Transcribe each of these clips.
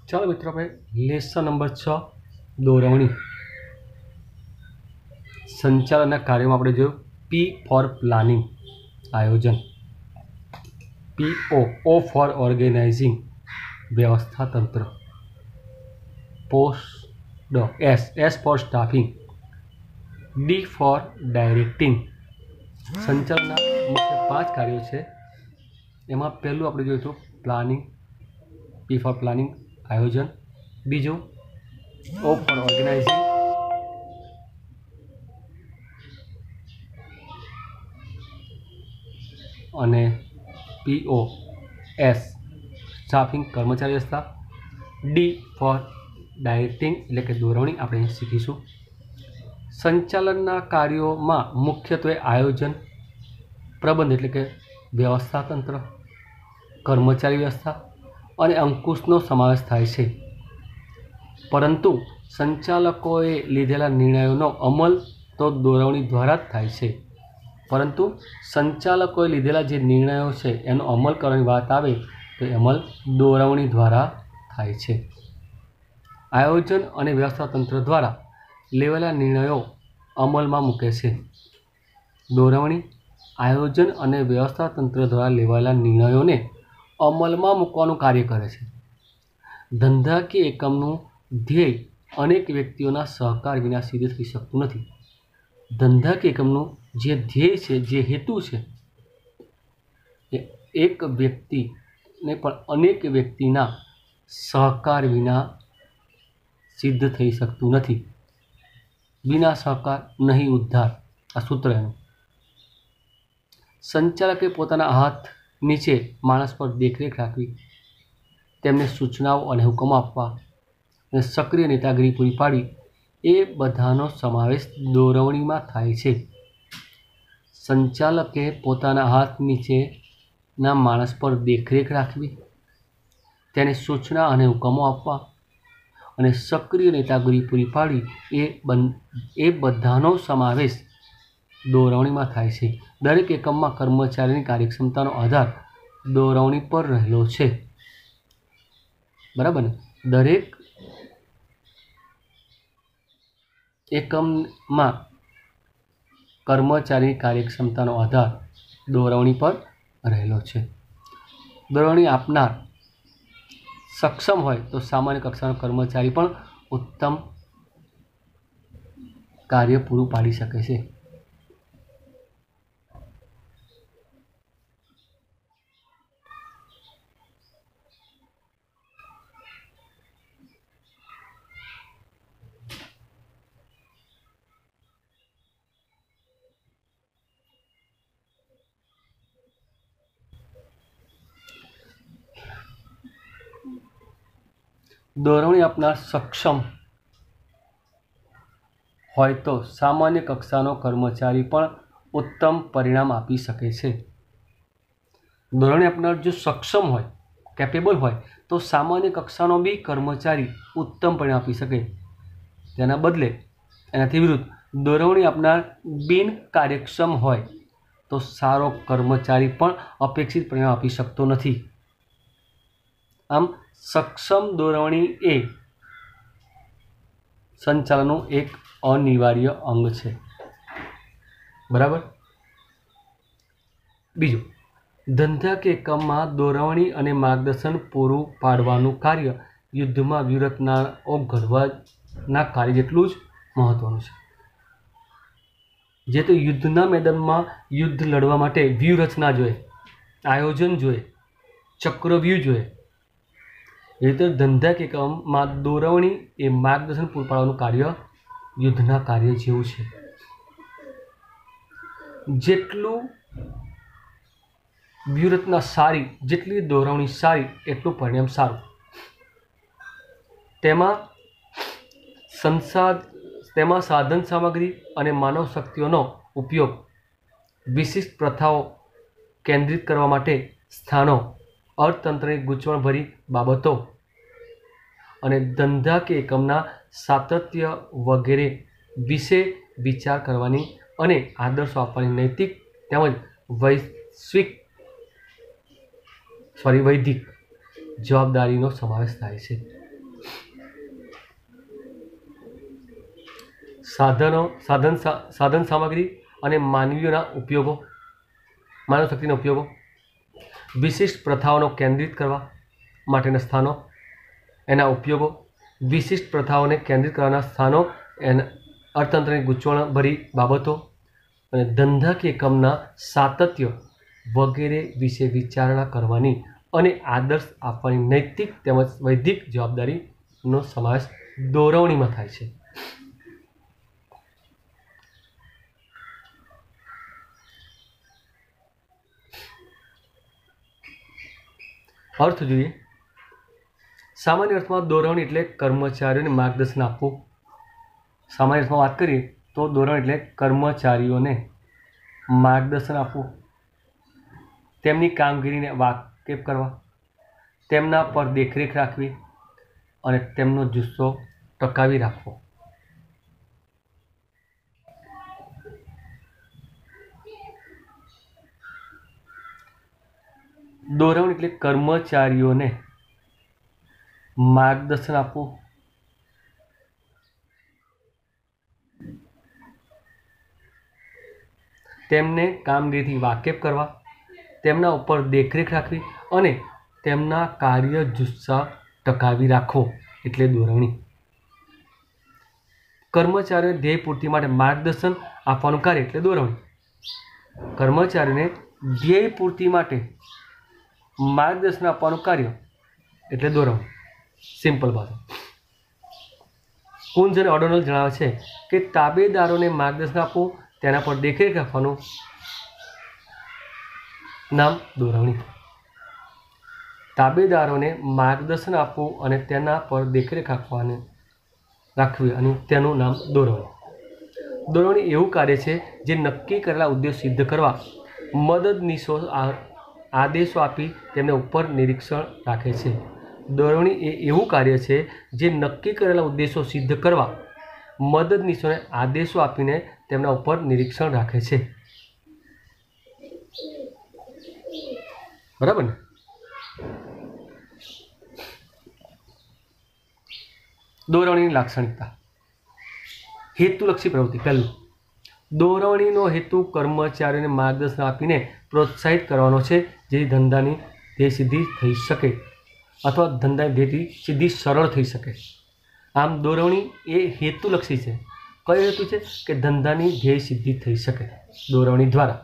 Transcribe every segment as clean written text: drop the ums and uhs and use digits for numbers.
ચાલો મિત્રો, આપણે લેસન નંબર 6 દોરવણી સંચાલનના કાર્યોમાં આપણે જોયું પી ફોર પ્લાનિંગ આયોજન, ઓ ફોર ઓર્ગેનાઇઝિંગ વ્યવસ્થા તંત્ર, S for staffing, D for directing. સંચાલનના મુખ્ય 5 કાર્યો છે. એમાં પહેલું આપણે જોયું હતું પ્લાનિંગ, પી ફોર પ્લાનિંગ આયોજન. બીજું ઓ ફોર ઓર્ગેનાઇઝિંગ, અને POS સ્ટાફિંગ કર્મચારી વ્યવસ્થા. ડી ફોર ડાયરેક્ટિંગ એટલે કે દોરવણી આપણે શીખીશું. સંચાલનના કાર્યોમાં મુખ્યત્વે આયોજન, પ્રબંધ એટલે કે વ્યવસ્થા તંત્ર, કર્મચારી વ્યવસ્થા અને અંકુશનો સમાવેશ થાય છે. પરંતુ સંચાલકોએ લીધેલા નિર્ણયોનો અમલ તો દોરવણી દ્વારા જ થાય છે. પરંતુ સંચાલકોએ લીધેલા જે નિર્ણયો છે એનો અમલ કરવાની વાત આવે તો અમલ દોરવણી દ્વારા થાય છે. આયોજન અને વ્યવસ્થા તંત્ર દ્વારા લેવાયેલા નિર્ણયો અમલમાં મૂકે છે. દોરવણી આયોજન અને વ્યવસ્થા તંત્ર દ્વારા લેવાયેલા નિર્ણયોને અમલમાં મૂકવાનું કાર્ય કરે છે. ધંધાકીય એકમનું ધ્યેય અનેક વ્યક્તિઓના સહકાર વિના સિદ્ધ થઈ શકતું નથી. ધંધાકીય એકમનું જે ધ્યેય છે, જે હેતુ છે, એ એક વ્યક્તિને પણ અનેક વ્યક્તિના સહકાર વિના સિદ્ધ થઈ શકતું નથી. વિના સહકાર નહીં ઉદ્ધાર, આ સૂત્ર એનું. સંચાલકે પોતાના હાથ નીચે માણસ પર દેખરેખ રાખવી, તેમને સૂચનાઓ અને હુકમો આપવા અને સક્રિય નેતાગીરી પૂરી પાડવી, એ બધાનો સમાવેશ દોરવણીમાં થાય છે. સંચાલકે પોતાના હાથ નીચેના માણસ પર દેખરેખ રાખવી, તેને સૂચના અને હુકમો આપવા અને સક્રિય નેતાગીરી પૂરી પાડવી, એ બધાનો સમાવેશ દોરવણીમાં થાય છે. દરેક એકમમાં કર્મચારીની કાર્યક્ષમતાનો આધાર દોરવણી પર રહેલો છે. બરાબર ને? દરેક એકમમાં કર્મચારીની કાર્યક્ષમતાનો આધાર દોરવણી પર રહેલો છે. દોરવણી આપનાર સક્ષમ હોય તો સામાન્ય કક્ષાનો કર્મચારી પણ ઉત્તમ કાર્ય પૂરું પાડી શકે છે. દોરવણી આપનાર સક્ષમ હોય તો સામાન્ય કક્ષાનો કર્મચારી પણ ઉત્તમ પરિણામ આપી શકે છે. દોરવણી આપનાર જો સક્ષમ હોય, કેપેબલ હોય, તો સામાન્ય કક્ષાનો બી કર્મચારી ઉત્તમ પરિણામ આપી શકે. તેના બદલે એનાથી વિરુદ્ધ દોરવણી આપનાર બિન કાર્યક્ષમ હોય તો સારો કર્મચારી પણ અપેક્ષિત પરિણામ આપી શકતો નથી. આમ સક્ષમ દોરવણી એ સંચાલનનું એક અનિવાર્ય અંગ છે. બરાબર. બીજું, ધંધાકીય એકમમાં દોરવણી અને માર્ગદર્શન પૂરું પાડવાનું કાર્ય યુદ્ધમાં વ્યૂહરચનાઓ ઘડવાના કાર્ય જેટલું જ મહત્વનું છે. જે તો યુદ્ધના મેદાનમાં યુદ્ધ લડવા માટે વ્યૂહરચના જોઈએ, આયોજન જોઈએ, ચક્રવ્યૂહ જોઈએ, એ રીતે ધંધાકીય એકમમાં દોરવણી એ માર્ગદર્શન પૂરું પાડવાનું કાર્ય યુદ્ધના કાર્ય જેવું છે. જેટલું વ્યૂહરચના સારી, જેટલી દોરવણી સારી, એટલું પરિણામ સારું. તેમાં સાધન સામગ્રી અને માનવ શક્તિઓનો ઉપયોગ, વિશિષ્ટ પ્રથાઓ કેન્દ્રિત કરવા માટે સ્થાનો, અર્થતંત્રની ગૂંચવણભરી બાબતો અને ધંધાકીય એકમના સાતત્ય વગેરે વિશે વિચાર કરવાની અને આદર્શો આપવાની નૈતિક તેમજ વૈધિક જવાબદારીનો સમાવેશ થાય છે. સાધન સામગ્રી અને માનવીઓના ઉપયોગો, માનવ શક્તિના ઉપયોગો, વિશિષ્ટ પ્રથાઓનો કેન્દ્રિત કરવા માટેના સ્થાનો, એના ઉપયોગો, વિશિષ્ટ પ્રથાઓને કેન્દ્રિત કરવાના સ્થાનો, એના અર્થતંત્રની ગૂંચવણભરી બાબતો અને ધંધાકીય એકમના સાતત્ય વગેરે વિશે વિચારણા કરવાની અને આદર્શ આપવાની નૈતિક તેમજ વૈધિક જવાબદારીનો સમાવેશ દોરવણીમાં થાય છે. અર્થ જોઈએ. સામાન્ય અર્થમાં દોરવણી એટલે કર્મચારીઓને માર્ગદર્શન આપવું. સામાન્ય અર્થમાં વાત કરીએ તો દોરવણી એટલે કર્મચારીઓને માર્ગદર્શન આપવું, તેમની કામગીરીને વાકેફ કરવા, તેમના પર દેખરેખ રાખવી અને તેમનો જુસ્સો ટકાવી રાખવો. દોરવણી એટલે કર્મચારીઓને માર્ગદર્શન આપવું, તેમને કામગીરીથી વાકેફ કરવા, તેમના ઉપર દેખરેખ રાખવી અને તેમના કાર્ય જુસ્સા ટકાવી રાખવો એટલે દોરવણી. કર્મચારીઓને ધ્યેય પૂર્તિ માટે માર્ગદર્શન આપવાનું કાર્ય એટલે દોરવણી. કર્મચારીઓને ધ્યેય પૂર્તિ માટે માર્ગદર્શન આપવાનું કાર્ય એટલે દોરવણી. સિમ્પલ ભાષા. કુંજ અને ઓડોનલ જણાવે છે કે તાબેદારોને માર્ગદર્શન આપવું, તેના પર દેખરેખ રાખવાનું નામ દોરવણી. તાબેદારોને માર્ગદર્શન આપવું અને તેના પર દેખરેખ રાખવી અને તેનું નામ દોરવણી. દોરવણી એવું કાર્ય છે જે નક્કી કરેલા ઉદ્દેશ સિદ્ધ કરવા મદદનીશો આદેશો આપી તેમને ઉપર નિરીક્ષણ રાખે છે. દોરવણી એ એવું કાર્ય છે જે નક્કી કરેલા ઉદ્દેશો સિદ્ધ કરવા મદદનીશોને આદેશો આપીને તેમના ઉપર નિરીક્ષણ રાખે છે. બરાબર ને? દોરવણીની લાક્ષણિકતા. હેતુલક્ષી પ્રવૃત્તિ. પહેલું, દોરવણીનો હેતુ કર્મચારીઓને માર્ગદર્શન આપીને પ્રોત્સાહિત કરવાનો છે, જેથી ધંધાની ધ્યેય સિદ્ધિ થઈ શકે અથવા ધંધાની ધ્યેય સિદ્ધિ સરળ થઈ શકે. આમ દોરવણી એ હેતુલક્ષી છે. કયો હેતુ છે? કે ધંધાની ધ્યેય સિદ્ધિ થઈ શકે દોરવણી દ્વારા.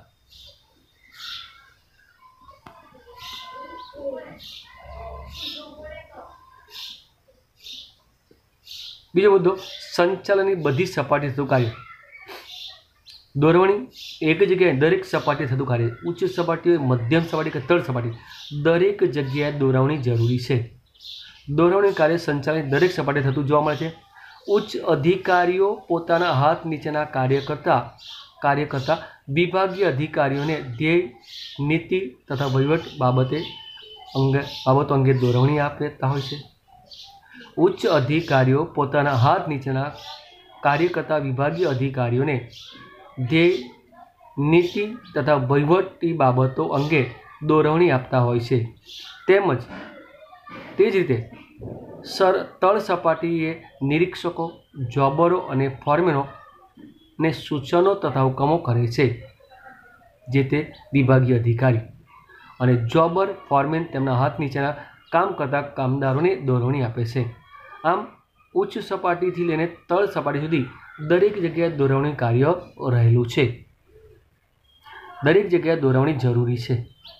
બીજો મુદ્દો, સંચાલનની બધી સપાટી થતું કાર્ય. દોરવણી એક જગ્યાએ દરેક સપાટી થતું કાર્ય, ઉચ્ચ સપાટી હોય, મધ્યમ સપાટી કે તળ સપાટી, દરેક જગ્યાએ દોરવણી જરૂરી છે. દોરવણી કાર્ય સંચાલનની દરેક સપાટી થતું જોવા મળે છે. ઉચ્ચ અધિકારીઓ પોતાના હાથ નીચેના કાર્ય કરતા વિભાગીય અધિકારીઓને ધ્યેય, નીતિ તથા વહીવટ બાબતો અંગે દોરવણી આપતા હોય છે. ઉચ્ચ અધિકારીઓ પોતાના હાથ નીચેના કાર્ય કરતા વિભાગીય અધિકારીઓને ધ્યેય, નીતિ તથા વહીવટી બાબતો અંગે દોરવણી આપતા હોય છે. તેમજ તે જ રીતે તળ સપાટીએ નિરીક્ષકો, જોબરો અને ફોરમેનોને સૂચનો તથા હુકમો કરે છે. જે તે વિભાગીય અધિકારી અને જોબર, ફોરમેન તેમના હાથ નીચેના કામ કરતા કામદારોને દોરવણી આપે છે. આમ ઉચ્ચ સપાટીથી લઈને તળ સપાટી સુધી દરેક જગ્યાએ દોરવણી કાર્ય રહેલું છે. દરેક જગ્યાએ દોરવણી જરૂરી છે.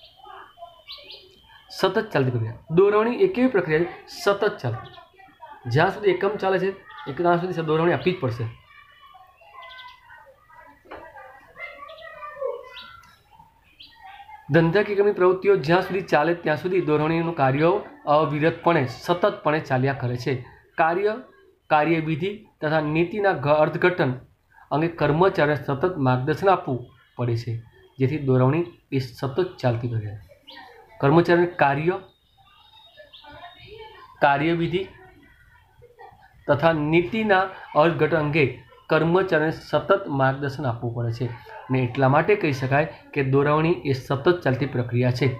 સતત ચાલતી પ્રક્રિયા. દોરવણી એક એવી પ્રક્રિયા છે સતત ચાલતી. જ્યાં સુધી એકમ ચાલે છે ત્યાં સુધી દોરવણી આપવી જ પડશે. ધંધાકીય એકમની પ્રવૃત્તિઓ જ્યાં સુધી ચાલે ત્યાં સુધી દોરવણીનું કાર્ય અવિરતપણે સતતપણે ચાલ્યા કરે છે. કાર્યવિધિ તથા નીતિના અર્થઘટન અંગે કર્મચારીઓને સતત માર્ગદર્શન આપવું પડે છે, જેથી દોરવણી એ સતત ચાલતી પ્રક્રિયા. કર્મચારીઓને કાર્યવિધિ તથા નીતિના અર્થઘટન અંગે કર્મચારીઓને સતત માર્ગદર્શન આપવું પડે છે અને એટલા માટે કહી શકાય કે દોરવણી એ સતત ચાલતી પ્રક્રિયા છે.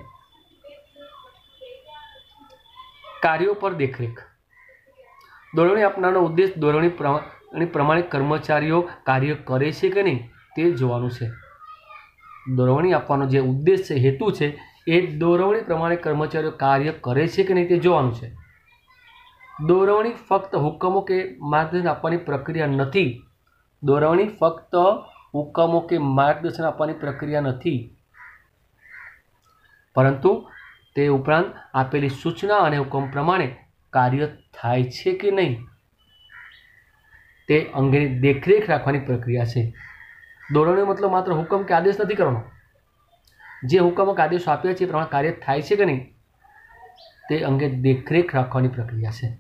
કાર્યો પર દેખરેખ. દોરવણી આપનારનો ઉદ્દેશ અને પ્રમાણે કર્મચારીઓ કાર્ય કરે છે કે નહીં તે જોવાનું છે. દોરવણી આપવાનો જે ઉદ્દેશ છે, હેતુ છે, એ દોરવણી પ્રમાણે કર્મચારીઓ કાર્ય કરે છે કે નહીં તે જોવાનું છે. દોરવણી ફક્ત હુકમો કે માર્ગદર્શન આપવાની પ્રક્રિયા નથી. દોરવણી ફક્ત હુકમો કે માર્ગદર્શન આપવાની પ્રક્રિયા નથી, પરંતુ તે ઉપરાંત આપેલી સૂચના અને હુકમ પ્રમાણે કાર્ય થાય છે કે નહીં તે અંગેની દેખરેખ રાખવાની પ્રક્રિયા છે. દોરવણીનો મતલબ માત્ર હુકમ કે આદેશ નથી કરવાનો. જે હુકમો કે આદેશો આપ્યા છે એ પ્રમાણે કાર્ય થાય છે કે નહીં તે અંગે દેખરેખ રાખવાની પ્રક્રિયા છે.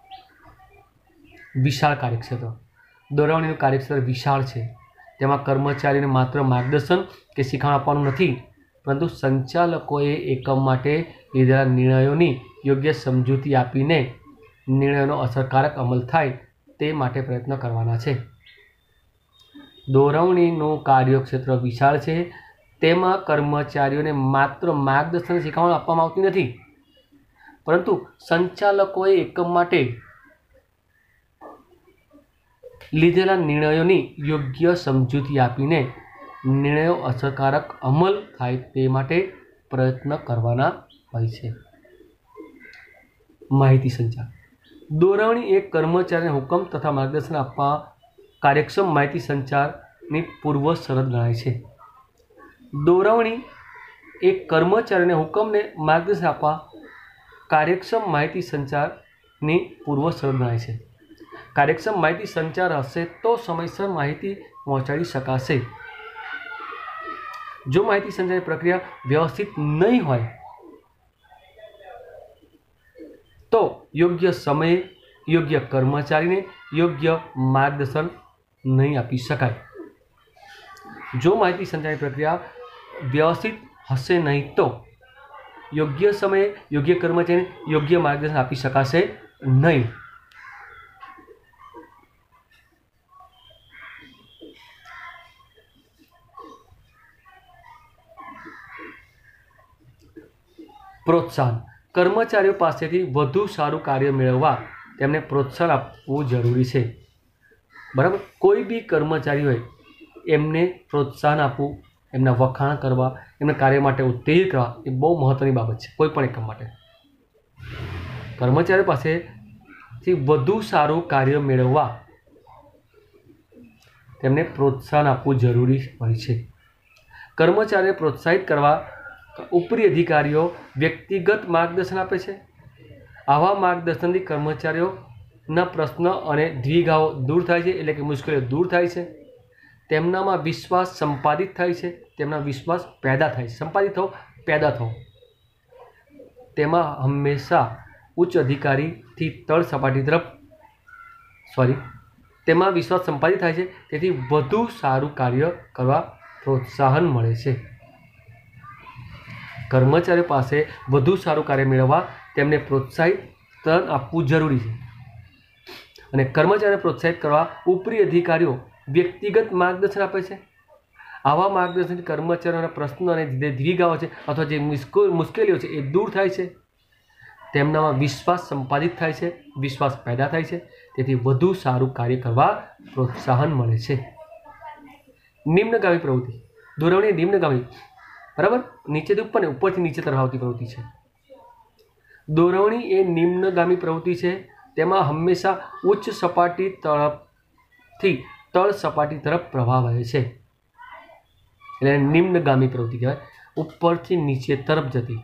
વિશાળ કાર્યક્ષેત્ર. દોરવણીનું કાર્યક્ષેત્ર વિશાળ છે. તેમાં કર્મચારીને માત્ર માર્ગદર્શન કે શિક્ષણ આપવાનું નથી, પરંતુ સંચાલકોએ એકમ માટે લીધેલા નિર્ણયોની યોગ્ય સમજૂતી આપીને નિર્ણયોનો અસરકારક અમલ થાય તે માટે પ્રયત્ન કરવાના છે. દોરવણીનું કાર્યક્ષેત્ર વિશાળ છે. તેમાં કર્મચારીઓને માત્ર માર્ગદર્શન શીખવણ આપવામાં આવતી નથી, પરંતુ સંચાલકોએ એકમ માટે લીધેલા નિર્ણયોની યોગ્ય સમજૂતી આપીને નિર્ણયો અસરકારક અમલ થાય તે માટે પ્રયત્ન કરવાના હોય છે. માહિતી સંચાર. દોરવણી એક કર્મચારીને હુકમ તથા માર્ગદર્શન આપવા કાર્યક્ષમ માહિતી સંચારની પૂર્વ શરત ગણાય છે. દોરવણી એક કર્મચારીને હુકમને માર્ગદર્શન આપવા કાર્યક્ષમ માહિતી સંચારની પૂર્વ શરત ગણાય છે. કાર્યક્ષમ માહિતી સંચાર હશે તો સમયસર માહિતી પહોંચાડી શકાશે. જો માહિતી સંચારની પ્રક્રિયા વ્યવસ્થિત નહીં હોય તો યોગ્ય સમયે યોગ્ય કર્મચારીને યોગ્ય માર્ગદર્શન નહીં આપી શકાય. જો માહિતી સંચારની પ્રક્રિયા વ્યવસ્થિત હશે નહીં તો યોગ્ય સમયે યોગ્ય કર્મચારીને યોગ્ય માર્ગદર્શન આપી શકાશે નહીં. પ્રોત્સાહન. કર્મચારીઓ પાસેથી વધુ સારું કાર્ય મેળવવા તેમને પ્રોત્સાહન આપવું જરૂરી છે. બરાબર. કોઈ બી કર્મચારી હોય એમને પ્રોત્સાહન આપવું, એમના વખાણ કરવા, એમને કાર્ય માટે ઉત્તેજિત કરવા એ બહુ મહત્ત્વની બાબત છે કોઈ પણ એકમ માટે. કર્મચારીઓ પાસેથી વધુ સારું કાર્ય મેળવવા તેમને પ્રોત્સાહન આપવું જરૂરી હોય છે. કર્મચારીને પ્રોત્સાહિત કરવા ઉપરી અધિકારીઓ વ્યક્તિગત માર્ગદર્શન આપે છે. આવા માર્ગદર્શનથી કર્મચારીઓના પ્રશ્ન અને દ્વિધાઓ દૂર થાય છે, એટલે કે મુશ્કેલીઓ દૂર થાય છે. તેમનામાં વિશ્વાસ સંપાદિત થાય છે, તેમના વિશ્વાસ પેદા થાય છે. સંપાદિત થવો, પેદા થવો. તેમાં હંમેશા ઉચ્ચ અધિકારીથી તળ સપાટી તરફ તેમાં વિશ્વાસ સંપાદિત થાય છે, તેથી વધુ સારું કાર્ય કરવા પ્રોત્સાહન મળે છે. કર્મચારીઓ પાસે વધુ સારું કાર્ય મેળવવા તેમને પ્રોત્સાહિત આપવું જરૂરી છે. અને કર્મચારીને પ્રોત્સાહિત કરવા ઉપરી અધિકારીઓ વ્યક્તિગત માર્ગદર્શન આપે છે. આવા માર્ગદર્શનથી કર્મચારીઓના પ્રશ્નો અને જે દ્વિધાઓ છે અથવા જે મુશ્કેલીઓ છે એ દૂર થાય છે. તેમનામાં વિશ્વાસ સંપાદિત થાય છે, વિશ્વાસ પેદા થાય છે, તેથી વધુ સારું કાર્ય કરવા પ્રોત્સાહન મળે છે. નિમ્નગામી પ્રવૃત્તિ. દોરવણી નિમ્નગામી, બરાબર, નીચેથી ઉપર ને ઉપરથી નીચે તરફ આવતી પ્રવૃત્તિ છે. દોરવણી એ નિમ્નગામી પ્રવૃત્તિ છે. તેમાં હંમેશા ઉચ્ચ સપાટી તરફથી તળ સપાટી તરફ પ્રવાહ વહે છે, એટલે નિમ્નગામી પ્રવૃત્તિ કહેવાય. ઉપરથી નીચે તરફ જતી.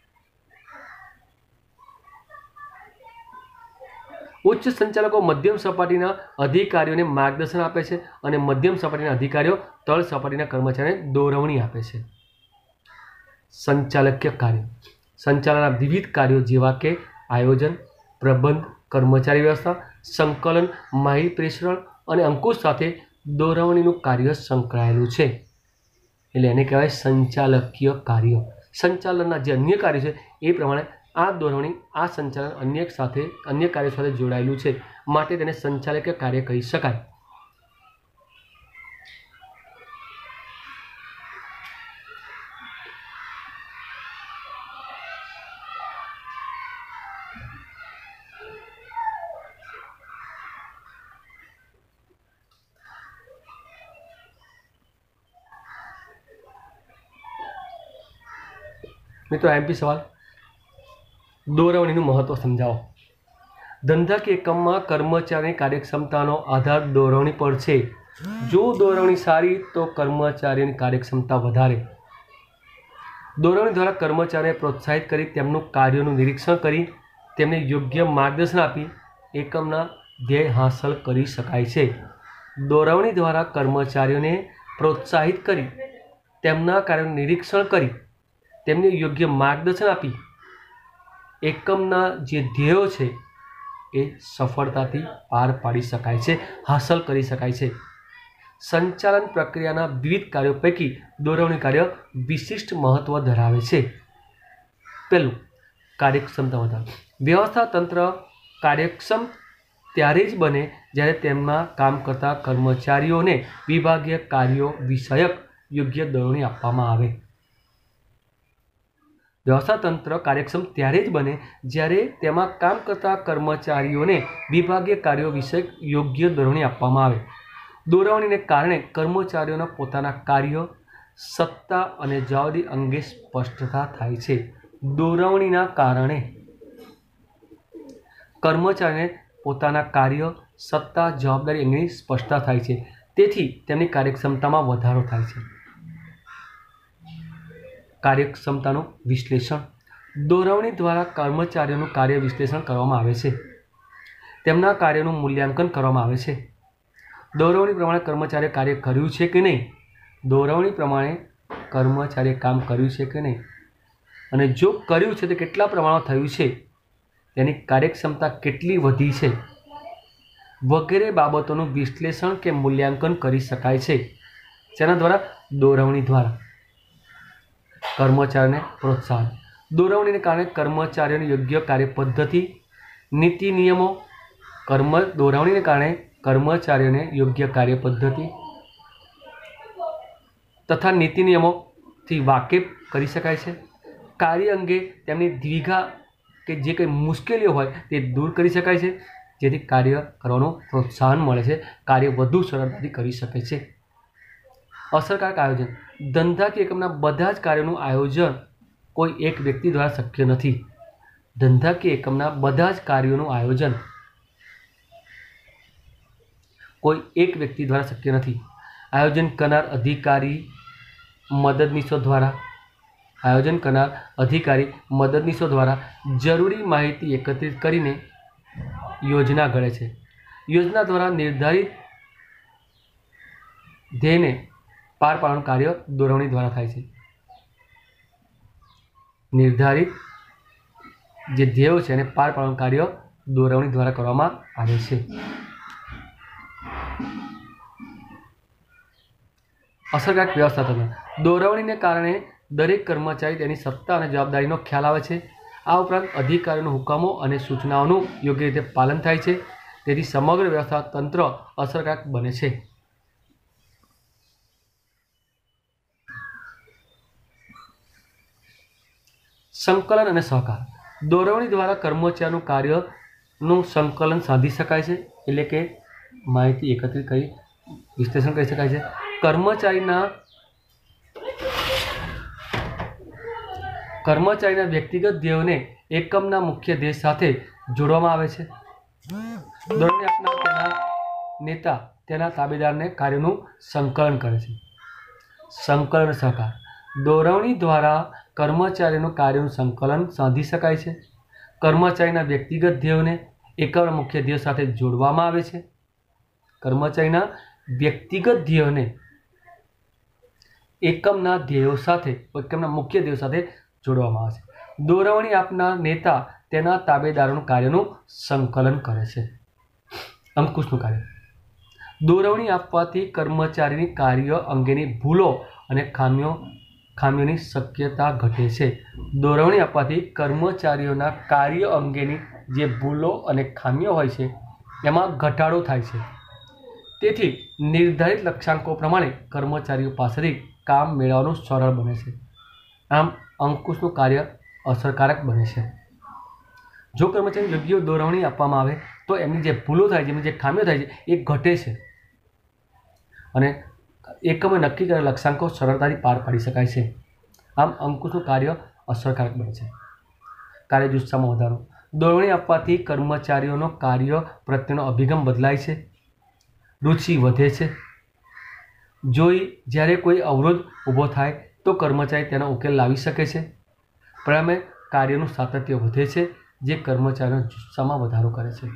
ઉચ્ચ સંચાલકો મધ્યમ સપાટીના અધિકારીઓને માર્ગદર્શન આપે છે અને મધ્યમ સપાટીના અધિકારીઓ તળ સપાટીના કર્મચારીઓને દોરવણી આપે છે. સંચાલકીય કાર્યો. સંચાલનના વિવિધ કાર્યો જેવા કે આયોજન, પ્રબંધ, કર્મચારી વ્યવસ્થા, સંકલન, માહિતી પ્રેષણ અને અંકુશ સાથે દોરવણીનું કાર્ય સંકળાયેલું છે, એટલે એને કહેવાય સંચાલકીય કાર્યો. સંચાલનના જે અન્ય કાર્યો છે એ પ્રમાણે આ દોરવણી, આ સંચાલન અન્ય કાર્યો સાથે જોડાયેલું છે, માટે તેને સંચાલકીય કાર્ય કહી શકાય. મિત્રો એમપી સવાલ, દોરવણીનું મહત્વ સમજાવો. ધંધાકીય એકમમાં કર્મચારીની કાર્યક્ષમતાનો આધાર દોરવણી પર છે. જો દોરવણી સારી તો કર્મચારીની કાર્યક્ષમતા વધારે. દોરવણી દ્વારા કર્મચારીને પ્રોત્સાહિત કરી તેમનું કાર્યોનું નિરીક્ષણ કરી તેમને યોગ્ય માર્ગદર્શન આપી એકમના ધ્યેય હાંસલ કરી શકાય છે. દોરવણી દ્વારા કર્મચારીઓને પ્રોત્સાહિત કરી તેમના કાર્યોનું નિરીક્ષણ કરી તેમને યોગ્ય માર્ગદર્શન આપી એકમના જે ધ્યેયો છે એ સફળતાથી પાર પાડી શકાય છે, હાંસલ કરી શકાય છે. સંચાલન પ્રક્રિયાના વિવિધ કાર્યો પૈકી દોરવણી કાર્ય વિશિષ્ટ મહત્વ ધરાવે છે. પહેલું, કાર્યક્ષમતા વધારો. વ્યવસ્થા તંત્ર કાર્યક્ષમ ત્યારે જ બને જ્યારે તેમાં કામ કરતા કર્મચારીઓને વિભાગીય કાર્યો વિષયક યોગ્ય દોરવણી આપવામાં આવે. વ્યવસ્થા તંત્ર કાર્યક્ષમ ત્યારે જ બને જ્યારે તેમાં કામ કરતા કર્મચારીઓને વિભાગીય કાર્યો વિષયક યોગ્ય દોરવણી આપવામાં આવે. દોરવણીને કારણે કર્મચારીઓના પોતાના કાર્ય, સત્તા અને જવાબદારી અંગે સ્પષ્ટતા થાય છે. દોરવણીના કારણે કર્મચારીને પોતાના કાર્ય, સત્તા, જવાબદારી અંગેની સ્પષ્ટતા થાય છે. તેથી તેમની કાર્યક્ષમતામાં વધારો થાય છે. કાર્યક્ષમતાનું વિશ્લેષણ. દોરવણી દ્વારા કર્મચારીઓનું કાર્ય વિશ્લેષણ કરવામાં આવે છે. તેમના કાર્યનું મૂલ્યાંકન કરવામાં આવે છે. દોરવણી પ્રમાણે કર્મચારીએ કાર્ય કર્યું છે કે નહીં, દોરવણી પ્રમાણે કર્મચારીએ કામ કર્યું છે કે નહીં અને જો કર્યું છે તો કેટલા પ્રમાણમાં થયું છે, તેની કાર્યક્ષમતા કેટલી વધી છે વગેરે બાબતોનું વિશ્લેષણ કે મૂલ્યાંકન કરી શકાય છે. જેના દ્વારા દોરવણી દ્વારા કર્મચારીને પ્રોત્સાહન. દોરવણીને કારણે કર્મચારીઓની યોગ્ય કાર્ય પદ્ધતિ, નીતિ નિયમો. દોરવણીને કારણે કર્મચારીઓને યોગ્ય કાર્ય પદ્ધતિ તથા નીતિ નિયમોથી વાકેફ કરી શકાય છે. કાર્ય અંગે તેમની દ્વિધા કે જે કંઈ મુશ્કેલીઓ હોય તે દૂર કરી શકાય છે, જેથી કાર્ય કરવાનું પ્રોત્સાહન મળે છે, કાર્ય વધુ સરળતાથી કરી શકે છે. અસરકારક આયોજન. ધંધાકીય એકમના બધા જ કાર્યોનું આયોજન કોઈ એક વ્યક્તિ દ્વારા શક્ય નથી. ધંધાકીય એકમના બધા જ કાર્યોનું આયોજન કોઈ એક વ્યક્તિ દ્વારા શક્ય નથી. આયોજન કરનાર અધિકારી મદદનીશો દ્વારા જરૂરી માહિતી એકત્રિત કરીને યોજના ઘડે છે. યોજના દ્વારા નિર્ધારિત ધ્યેયને પાર પાડવાનું કાર્ય દોરવણી દ્વારા થાય છે. નિર્ધારિત જે ધ્યેયો છે એને પાર પાડવાનું કાર્ય દોરવણી દ્વારા કરવામાં આવે છે. અસરકારક વ્યવસ્થાપન. દોરવણીને કારણે દરેક કર્મચારી તેની સત્તા અને જવાબદારીનો ખ્યાલ આવે છે. આ ઉપરાંત અધિકારીઓના હુકમો અને સૂચનાઓનું યોગ્ય રીતે પાલન થાય છે. તેથી સમગ્ર વ્યવસ્થા તંત્ર અસરકારક બને છે. સંકલન અને સહકાર. દોરવણી દ્વારા કર્મચારીનું કાર્યનું સંકલન સાધી શકાય છે, એટલે કે માહિતી એકત્રિત કરી વિશ્લેષણ કરી શકાય છે. કર્મચારીના વ્યક્તિગત ધ્યેયોને એકમના મુખ્ય ધ્યેય સાથે જોડવામાં આવે છે. દોરવણી આપનાર તેના નેતા તેના તાબેદારને કાર્યનું સંકલન કરે છે. સંકલન અને સહકાર. દોરવણી દ્વારા કર્મચારીનું કાર્યનું સંકલન સાધી શકાય છે. કર્મચારીના વ્યક્તિગત ધ્યેયોને એકમના મુખ્ય ધ્યેય સાથે જોડવામાં આવે છે. કર્મચારીના વ્યક્તિગત ધ્યેયોને એકમના મુખ્ય ધ્યેયો સાથે જોડવામાં આવે છે. દોરવણી આપનાર નેતા તેના તાબેદારોનું કાર્યનું સંકલન કરે છે. અંકુશનું કાર્ય. દોરવણી આપવાથી કર્મચારીની કાર્ય અંગેની ભૂલો અને ખામીઓની શક્યતા ઘટે છે. દોરવણી આપવાથી કર્મચારીઓના કાર્ય અંગેની જે ભૂલો અને ખામીઓ હોય છે એમાં ઘટાડો થાય છે. તેથી નિર્ધારિત લક્ષ્યાંકો પ્રમાણે કર્મચારીઓ પાસેથી કામ મેળવવાનું સરળ બને છે. આમ અંકુશનું કાર્ય અસરકારક બને છે. જો કર્મચારીને યોગ્ય દોરવણી આપવામાં આવે તો એમની જે ભૂલો થાય છે, એમની જે ખામીઓ થાય છે એ ઘટે છે અને એકમે નક્કી કરેલા લક્ષ્યાંકો સરળતાથી પાર પાડી શકાય છે. આમ અંકુશનું કાર્ય અસરકારક બને છે. કાર્ય જુસ્સામાં વધારો. દોરવણી આપવાથી કર્મચારીઓનો કાર્ય પ્રત્યેનો અભિગમ બદલાય છે, રુચિ વધે છે. જ્યારે કોઈ અવરોધ ઊભો થાય તો કર્મચારી તેનો ઉકેલ લાવી શકે છે. પરિણામે કાર્યનું સાતત્ય વધે છે, જે કર્મચારીઓના જુસ્સામાં વધારો કરે છે.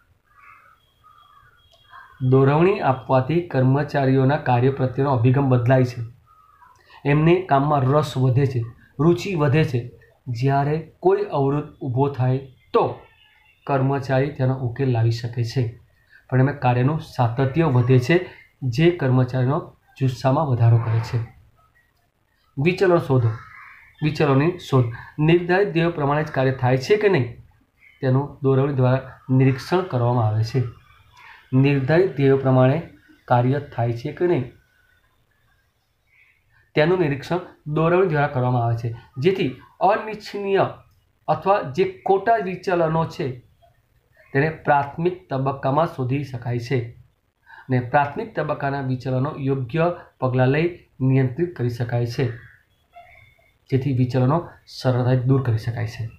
દોરવણી આપવાથી કર્મચારીઓના કાર્ય પ્રત્યેનો અભિગમ બદલાય છે, એમને કામમાં રસ વધે છે, રુચિ વધે છે. જ્યારે કોઈ અવરોધ ઊભો થાય તો કર્મચારી તેનો ઉકેલ લાવી શકે છે. પરિણામે કાર્યનું સાતત્ય વધે છે, જે કર્મચારીનો જુસ્સામાં વધારો કરે છે. વિચલનો શોધો. વિચલનોની શોધ. નિર્ધારિત ધ્યેયો પ્રમાણે જ કાર્ય થાય છે કે નહીં તેનું દોરવણી દ્વારા નિરીક્ષણ કરવામાં આવે છે. નિર્ધારિત ધ્યેયો પ્રમાણે કાર્ય થાય છે કે નહીં તેનું નિરીક્ષણ દોરવણી દ્વારા કરવામાં આવે છે, જેથી અનિચ્છનીય અથવા જે ખોટા વિચલનો છે તેને પ્રાથમિક તબક્કામાં શોધી શકાય છે અને પ્રાથમિક તબક્કાના વિચલનો યોગ્ય પગલાં લઈ નિયંત્રિત કરી શકાય છે, જેથી વિચલનો સરળતાથી દૂર કરી શકાય છે.